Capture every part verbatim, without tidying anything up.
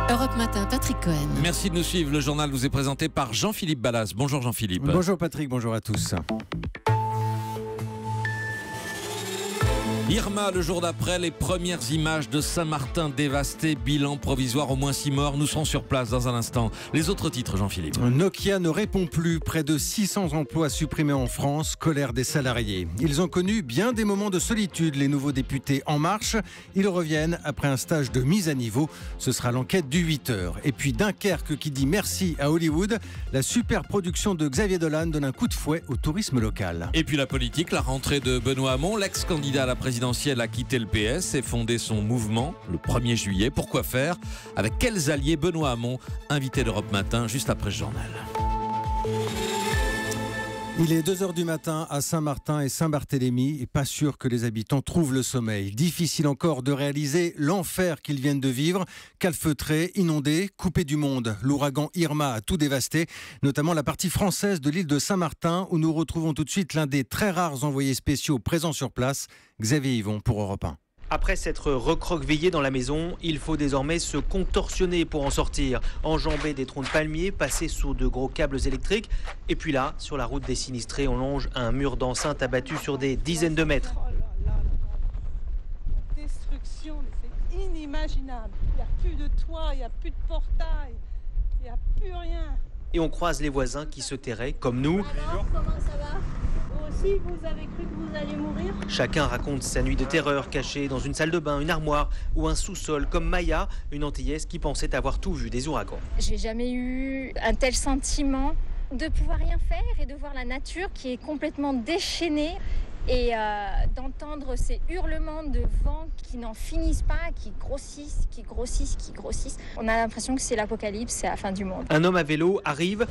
Europe Matin, Patrick Cohen. Merci de nous suivre. Le journal vous est présenté par Jean-Philippe Ballas. Bonjour Jean-Philippe. Bonjour Patrick, bonjour à tous. Irma, le jour d'après, les premières images de Saint-Martin dévasté, bilan provisoire, au moins six morts. Nous serons sur place dans un instant. Les autres titres, Jean-Philippe. Nokia ne répond plus. Près de six cents emplois supprimés en France. Colère des salariés. Ils ont connu bien des moments de solitude, les nouveaux députés En Marche. Ils reviennent après un stage de mise à niveau. Ce sera l'enquête du huit heures. Et puis Dunkerque qui dit merci à Hollywood. La super production de Xavier Dolan donne un coup de fouet au tourisme local. Et puis la politique, la rentrée de Benoît Hamon, l'ex-candidat à la présidentielle a quitté le P S et fondé son mouvement le premier juillet. Pourquoi faire? Avec quels alliés? Benoît Hamon, invité d'Europe Matin, juste après ce journal. Il est deux heures du matin à Saint-Martin et Saint-Barthélemy et pas sûr que les habitants trouvent le sommeil. Difficile encore de réaliser l'enfer qu'ils viennent de vivre. Calfeutrés, inondés, coupés du monde. L'ouragan Irma a tout dévasté, notamment la partie française de l'île de Saint-Martin où nous retrouvons tout de suite l'un des très rares envoyés spéciaux présents sur place, Xavier Yvon pour Europe un. Après s'être recroquevillé dans la maison, il faut désormais se contorsionner pour en sortir. Enjamber des troncs de palmiers, passer sous de gros câbles électriques. Et puis là, sur la route des sinistrés, on longe un mur d'enceinte abattu sur des dizaines de mètres. Oh là là là là. La destruction, c'est inimaginable. Il n'y a plus de toit, il n'y a plus de portail, il n'y a plus rien. Et on croise les voisins qui se terraient, comme nous. Alors, comment ça va? Vous aussi, vous avez cru que vous alliez mourir? Chacun raconte sa nuit de terreur cachée dans une salle de bain, une armoire ou un sous-sol, comme Maya, une Antillaise qui pensait avoir tout vu des ouragans. J'ai jamais eu un tel sentiment de pouvoir rien faire et de voir la nature qui est complètement déchaînée et euh, d'entendre ces hurlements de vent qui n'en finissent pas, qui grossissent, qui grossissent, qui grossissent. On a l'impression que c'est l'apocalypse, c'est la fin du monde. Un homme à vélo arrive.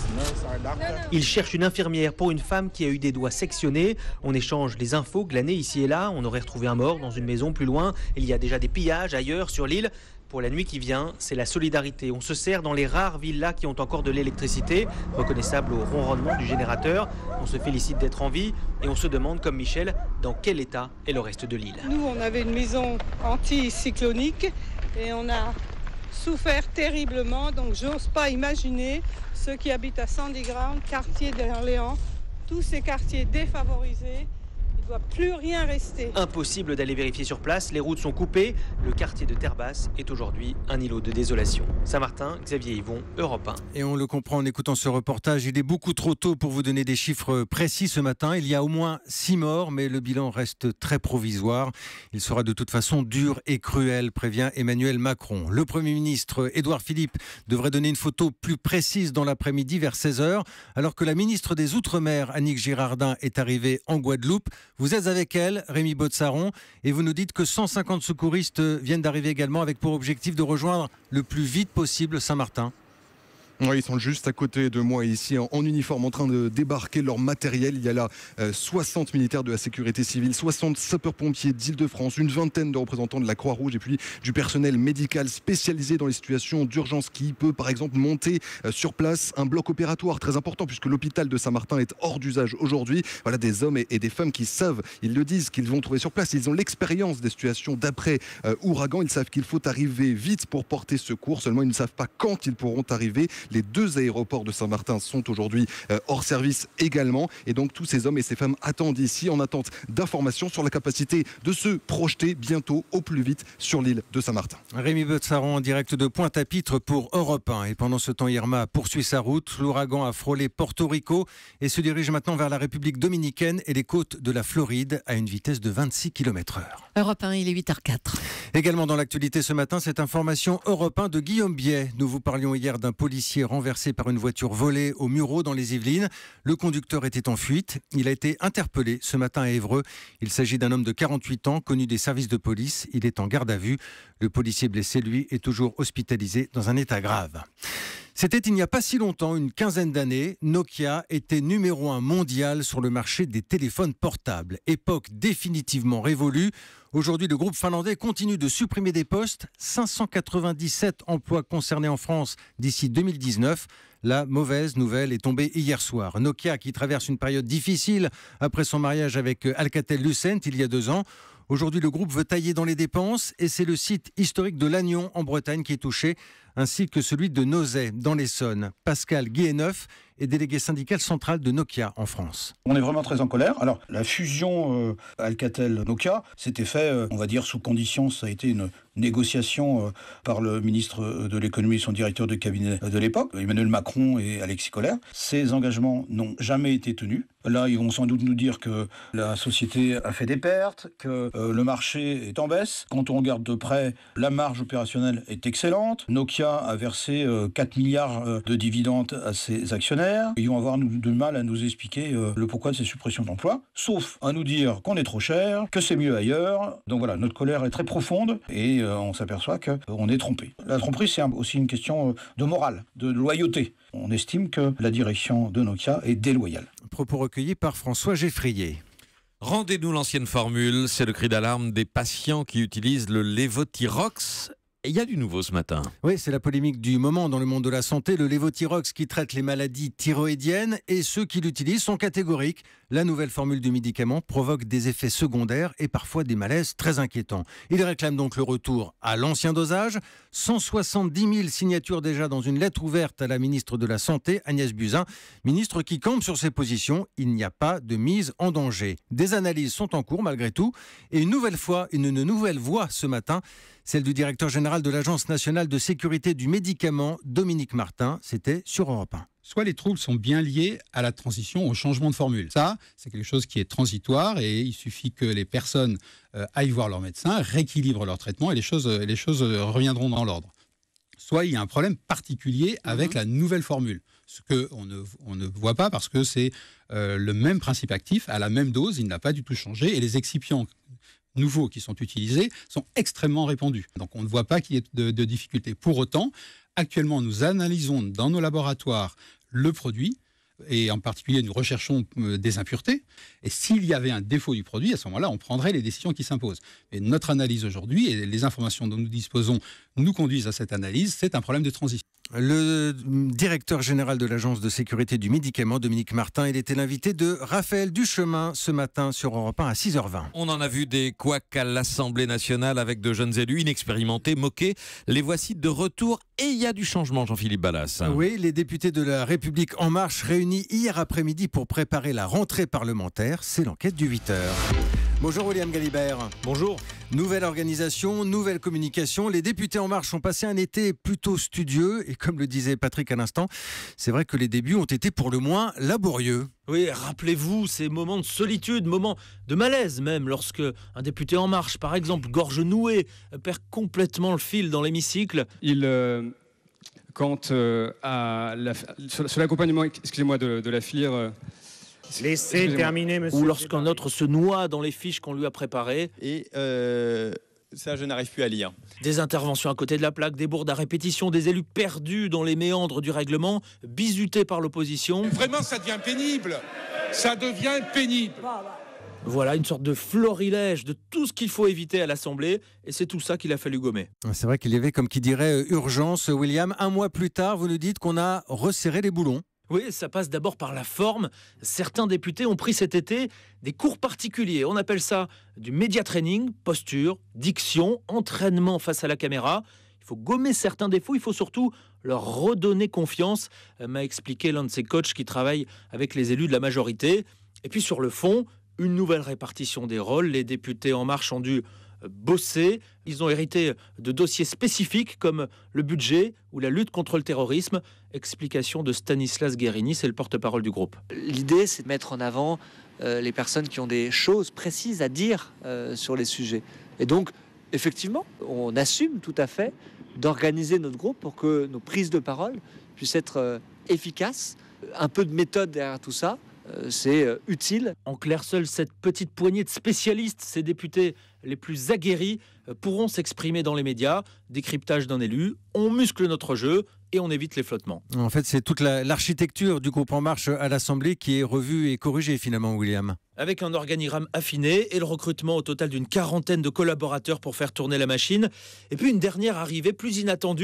Il cherche une infirmière pour une femme qui a eu des doigts sectionnés. On échange les infos glanées ici et là. On aurait retrouvé un mort dans une maison plus loin. Il y a déjà des pillages ailleurs sur l'île. Pour la nuit qui vient, c'est la solidarité. On se sert dans les rares villas qui ont encore de l'électricité, reconnaissable au ronronnement du générateur. On se félicite d'être en vie et on se demande, comme Michel, dans quel état est le reste de l'île. Nous, on avait une maison anticyclonique et on a souffert terriblement. Donc, j'ose pas imaginer ceux qui habitent à Sandy Ground, quartier d'Orléans, tous ces quartiers défavorisés. Il ne doit plus rien rester. Impossible d'aller vérifier sur place, les routes sont coupées. Le quartier de Terre-Basse est aujourd'hui un îlot de désolation. Saint-Martin, Xavier Yvon, Europe un. Et on le comprend en écoutant ce reportage, il est beaucoup trop tôt pour vous donner des chiffres précis ce matin. Il y a au moins six morts, mais le bilan reste très provisoire. Il sera de toute façon dur et cruel, prévient Emmanuel Macron. Le Premier ministre Édouard Philippe devrait donner une photo plus précise dans l'après-midi vers seize heures, alors que la ministre des Outre-mer, Annick Girardin, est arrivée en Guadeloupe. Vous êtes avec elle, Rémi Botsaron, et vous nous dites que cent cinquante secouristes viennent d'arriver également avec pour objectif de rejoindre le plus vite possible Saint-Martin. Oui, ils sont juste à côté de moi ici en, en uniforme en train de débarquer leur matériel. Il y a là euh, soixante militaires de la sécurité civile, soixante sapeurs-pompiers d'Île-de-France, une vingtaine de représentants de la Croix-Rouge et puis du personnel médical spécialisé dans les situations d'urgence qui peut par exemple monter euh, sur place un bloc opératoire très important puisque l'hôpital de Saint-Martin est hors d'usage aujourd'hui. Voilà des hommes et, et des femmes qui savent, ils le disent, qu'ils vont trouver sur place. Ils ont l'expérience des situations d'après euh, ouragan. Ils savent qu'il faut arriver vite pour porter secours. Seulement, ils ne savent pas quand ils pourront arriver. Les deux aéroports de Saint-Martin sont aujourd'hui euh, hors service également. Et donc, tous ces hommes et ces femmes attendent ici en attente d'informations sur la capacité de se projeter bientôt au plus vite sur l'île de Saint-Martin. Rémi Botsaron en direct de Pointe-à-Pitre pour Europe un. Et pendant ce temps, Irma poursuit sa route. L'ouragan a frôlé Porto Rico et se dirige maintenant vers la République dominicaine et les côtes de la Floride à une vitesse de vingt-six kilomètres heure. Europe un, il est huit heures quatre. Également dans l'actualité ce matin, cette information Europe un de Guillaume Biet. Nous vous parlions hier d'un policier renversé par une voiture volée au Mureau dans les Yvelines. Le conducteur était en fuite. Il a été interpellé ce matin à Évreux. Il s'agit d'un homme de quarante-huit ans, connu des services de police. Il est en garde à vue. Le policier blessé, lui, est toujours hospitalisé dans un état grave. C'était il n'y a pas si longtemps, une quinzaine d'années, Nokia était numéro un mondial sur le marché des téléphones portables. Époque définitivement révolue. Aujourd'hui, le groupe finlandais continue de supprimer des postes. cinq cent quatre-vingt-dix-sept emplois concernés en France d'ici deux mille dix-neuf. La mauvaise nouvelle est tombée hier soir. Nokia, qui traverse une période difficile après son mariage avec Alcatel-Lucent il y a deux ans, Aujourd'hui, le groupe veut tailler dans les dépenses et c'est le site historique de Lannion en Bretagne qui est touché, ainsi que celui de Nozay dans l'Essonne. Pascal Guilleneuf est délégué syndical central de Nokia en France. On est vraiment très en colère. Alors, la fusion euh, Alcatel-Nokia, c'était fait, euh, on va dire, sous condition. Ça a été une négociation euh, par le ministre de l'économie et son directeur de cabinet de l'époque, Emmanuel Macron et Alexis Kohler. Ces engagements n'ont jamais été tenus. Là, ils vont sans doute nous dire que la société a fait des pertes, que euh, le marché est en baisse. Quand on regarde de près, la marge opérationnelle est excellente. Nokia a versé euh, quatre milliards euh, de dividendes à ses actionnaires. Ils vont avoir nous, de mal à nous expliquer euh, le pourquoi de ces suppressions d'emplois, sauf à nous dire qu'on est trop cher, que c'est mieux ailleurs. Donc voilà, notre colère est très profonde et euh, on s'aperçoit qu'on est trompé. La tromperie, c'est aussi une question de morale, de loyauté. On estime que la direction de Nokia est déloyale. Propos recueillis par François Geffrier. Rendez-nous l'ancienne formule, c'est le cri d'alarme des patients qui utilisent le Levothyrox. Et il y a du nouveau ce matin. Oui, c'est la polémique du moment dans le monde de la santé. Le Levothyrox qui traite les maladies thyroïdiennes et ceux qui l'utilisent sont catégoriques. La nouvelle formule du médicament provoque des effets secondaires et parfois des malaises très inquiétants. Il réclame donc le retour à l'ancien dosage. cent soixante-dix mille signatures déjà dans une lettre ouverte à la ministre de la Santé, Agnès Buzyn. Ministre qui campe sur ses positions. Il n'y a pas de mise en danger. Des analyses sont en cours malgré tout. Et une nouvelle fois, une nouvelle voix ce matin, celle du directeur général de l'Agence nationale de sécurité du médicament, Dominique Martin. C'était sur Europe un. Soit les troubles sont bien liés à la transition, au changement de formule. Ça, c'est quelque chose qui est transitoire et il suffit que les personnes euh, aillent voir leur médecin, rééquilibrent leur traitement et les choses, les choses reviendront dans l'ordre. Soit il y a un problème particulier avec mmh. la nouvelle formule, ce qu'on ne, on ne voit pas parce que c'est euh, le même principe actif, à la même dose, il n'a pas du tout changé et les excipients nouveaux qui sont utilisés sont extrêmement répandus. Donc on ne voit pas qu'il y ait de, de difficultés. Pour autant, actuellement, nous analysons dans nos laboratoires le produit et en particulier, nous recherchons des impuretés. Et s'il y avait un défaut du produit, à ce moment-là, on prendrait les décisions qui s'imposent. Et notre analyse aujourd'hui et les informations dont nous disposons nous conduisent à cette analyse, c'est un problème de transition. Le directeur général de l'Agence de sécurité du médicament, Dominique Martin, il était l'invité de Raphaël Duchemin ce matin sur Europe un à six heures vingt. On en a vu des couacs à l'Assemblée nationale avec de jeunes élus inexpérimentés, moqués. Les voici de retour et il y a du changement, Jean-Philippe Ballas. Oui, les députés de la République En Marche réunis hier après-midi pour préparer la rentrée parlementaire. C'est l'enquête du huit heures. Bonjour William Galibert. Bonjour. Nouvelle organisation, nouvelle communication. Les députés En Marche ont passé un été plutôt studieux et comme le disait Patrick à l'instant, c'est vrai que les débuts ont été pour le moins laborieux. Oui, rappelez-vous ces moments de solitude, moments de malaise même, lorsque un député En Marche, par exemple, gorge nouée, perd complètement le fil dans l'hémicycle. Il... Euh... Quant euh, à la, sur, sur l'accompagnement, excusez-moi, de, de la filière... Euh, Laissez terminer, monsieur. Ou lorsqu'un autre se noie dans les fiches qu'on lui a préparées. Et euh, ça, je n'arrive plus à lire. Des interventions à côté de la plaque, des bourdes à répétition, des élus perdus dans les méandres du règlement, bizutés par l'opposition. Vraiment, ça devient pénible. Ça devient pénible. Voilà, une sorte de florilège de tout ce qu'il faut éviter à l'Assemblée, et c'est tout ça qu'il a fallu gommer. C'est vrai qu'il y avait, comme qui dirait, urgence. William, un mois plus tard, vous nous dites qu'on a resserré les boulons. Oui, ça passe d'abord par la forme. Certains députés ont pris cet été des cours particuliers. On appelle ça du média training, posture, diction, entraînement face à la caméra. Il faut gommer certains défauts, il faut surtout leur redonner confiance, m'a expliqué l'un de ces coachs qui travaille avec les élus de la majorité. Et puis sur le fond, une nouvelle répartition des rôles. Les députés En Marche ont dû bosser. Ils ont hérité de dossiers spécifiques comme le budget ou la lutte contre le terrorisme. Explication de Stanislas Guérini, c'est le porte-parole du groupe. L'idée, c'est de mettre en avant euh, les personnes qui ont des choses précises à dire euh, sur les sujets. Et donc, effectivement, on assume tout à fait d'organiser notre groupe pour que nos prises de parole puissent être euh, efficaces. Un peu de méthode derrière tout ça, euh, c'est euh, utile. En clair, seule cette petite poignée de spécialistes, ces députés les plus aguerris, euh, pourront s'exprimer dans les médias. Décryptage d'un élu, on muscle notre jeu et on évite les flottements. En fait, c'est toute la, l'architecture du groupe En Marche à l'Assemblée qui est revue et corrigée finalement, William. Avec un organigramme affiné et le recrutement au total d'une quarantaine de collaborateurs pour faire tourner la machine. Et puis une dernière arrivée plus inattendue,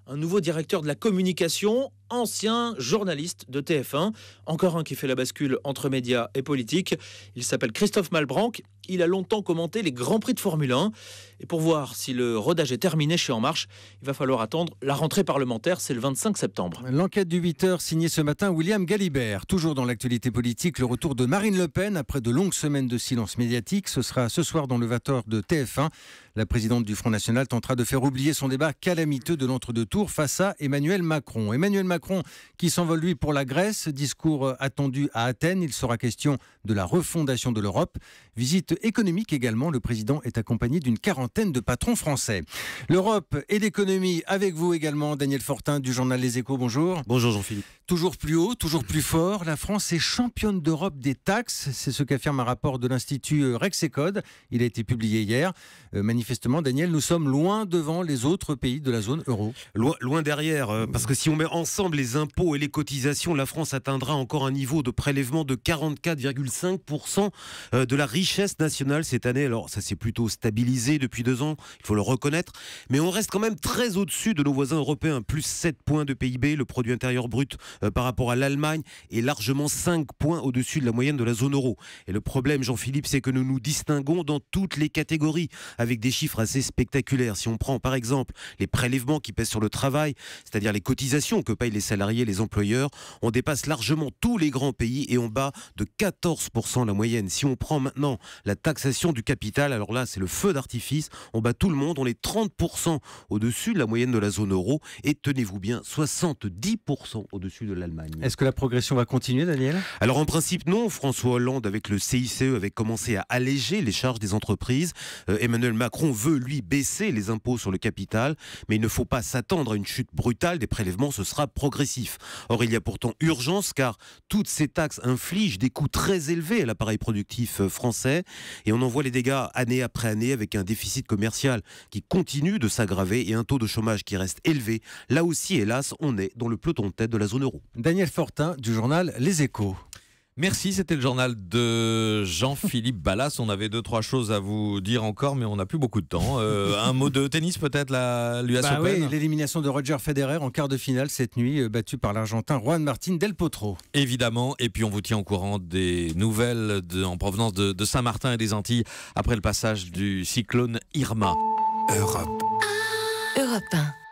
un nouveau directeur de la communication, ancien journaliste de T F un. Encore un qui fait la bascule entre médias et politique. Il s'appelle Christophe Malbranc. Il a longtemps commenté les Grands Prix de Formule un. Et pour voir si le rodage est terminé chez En Marche, il va falloir attendre la rentrée parlementaire, c'est le vingt-cinq septembre. L'enquête du huit heures signée ce matin William Galibert. Toujours dans l'actualité politique, le retour de Marine Le Pen après de longues semaines de silence médiatique. Ce sera ce soir dans le vingt heures de T F un. La présidente du Front National tentera de faire oublier son débat calamiteux de l'entre-deux tours face à Emmanuel Macron. Emmanuel Macron qui s'envole lui pour la Grèce. Discours attendu à Athènes. Il sera question de la refondation de l'Europe. Visite économique également. Le président est accompagné d'une quarantaine de patrons français. L'Europe et l'économie avec vous également. Daniel Fortin du journal Les Échos. Bonjour. Bonjour Jean-Philippe. Toujours plus haut, toujours plus fort. La France est championne d'Europe des taxes. C'est ce qu'affirme un rapport de l'Institut Rexecode. Il a été publié hier. Euh, manifestement, Daniel, nous sommes loin devant les autres pays de la zone euro. Loin, loin derrière, euh, parce que si on met ensemble les impôts et les cotisations, la France atteindra encore un niveau de prélèvement de quarante-quatre virgule cinq pour cent de la richesse nationale cette année. Alors ça s'est plutôt stabilisé depuis deux ans, il faut le reconnaître. Mais on reste quand même très au-dessus de nos voisins européens. Plus sept points de P I B, le produit intérieur brut euh, par rapport à l'Allemagne est largement cinq points au-dessus de la moyenne de la zone euro. Et le problème, Jean-Philippe, c'est que nous nous distinguons dans toutes les catégories avec des chiffres assez spectaculaires. Si on prend par exemple les prélèvements qui pèsent sur le travail, c'est-à-dire les cotisations que payent les salariés et les employeurs, on dépasse largement tous les grands pays et on bat de quatorze pour cent la moyenne. Si on prend maintenant la taxation du capital, alors là c'est le feu d'artifice, on bat tout le monde, on est trente pour cent au-dessus de la moyenne de la zone euro et tenez-vous bien, soixante-dix pour cent au-dessus de l'Allemagne. Est-ce que la progression va continuer, Daniel ? Alors en principe non, François Hollande avec le C I C E avait commencé à alléger les charges des entreprises. Euh, Emmanuel Macron veut lui baisser les impôts sur le capital, mais il ne faut pas s'attendre à une chute brutale des prélèvements, ce sera progressif. Or il y a pourtant urgence car toutes ces taxes infligent des coûts très élevés à l'appareil productif français et on en voit les dégâts année après année avec un déficit commercial qui continue de s'aggraver et un taux de chômage qui reste élevé. Là aussi, hélas, on est dans le peloton de tête de la zone euro. Daniel Fortin du journal Les Échos. Merci, c'était le journal de Jean-Philippe Ballas. On avait deux, trois choses à vous dire encore, mais on n'a plus beaucoup de temps. Euh, un mot de tennis peut-être, l'U S bah Open. Oui, l'élimination de Roger Federer en quart de finale cette nuit, battu par l'Argentin Juan Martín del Potro. Évidemment, et puis on vous tient au courant des nouvelles de, en provenance de, de Saint-Martin et des Antilles après le passage du cyclone Irma. Europe un.